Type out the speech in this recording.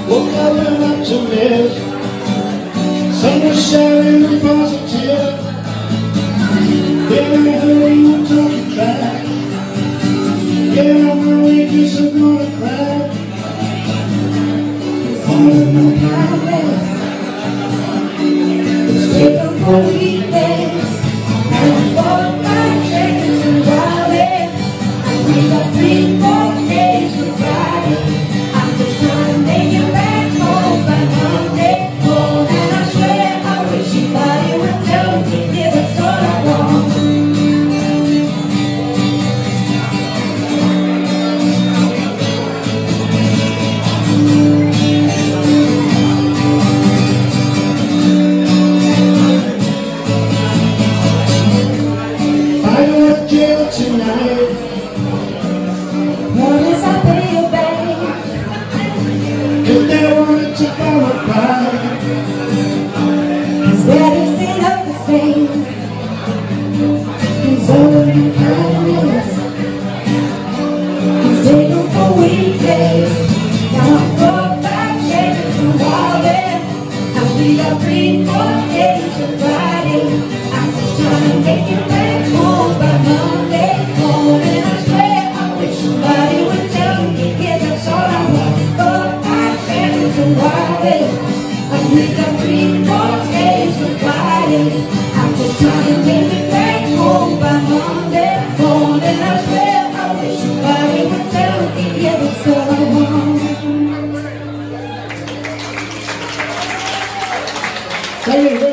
Woke up and optimist, sun was shining and positive. Then I heard you talking trash. Yeah, my wages are gonna crash. Follow my highways, it's taken for weekends. And for my chains and wallet, we got 3-4 days to ride. I'm just trying to make it back home by Monday morning. And I swear I wish somebody would tell me if it's all I want. Tonight, Promise I'll pay you back. if they wanted to fall apart, Cause daddy still up the same. He's only kindness. He's taken for weekdays. Now I'm 4-5 changes to wallet. And we got 3-4 days to Friday. I'm just trying to make it back home by Monday morning. I swear I wish somebody would tell me, yeah, that's all I want. 4-5 changes to wallet. And we got 3-4 days to Friday. I'm just trying to make it back home by Monday morning. I swear I wish somebody would tell me, yeah, that's all I want. tell you